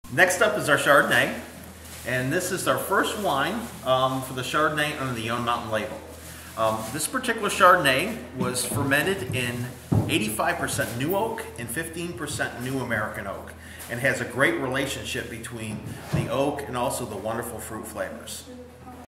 Next up is our Chardonnay, and this is our first wine for the Chardonnay under the Yonah Mountain label. This particular Chardonnay was fermented in 85% new oak and 15% new American oak, and has a great relationship between the oak and also the wonderful fruit flavors.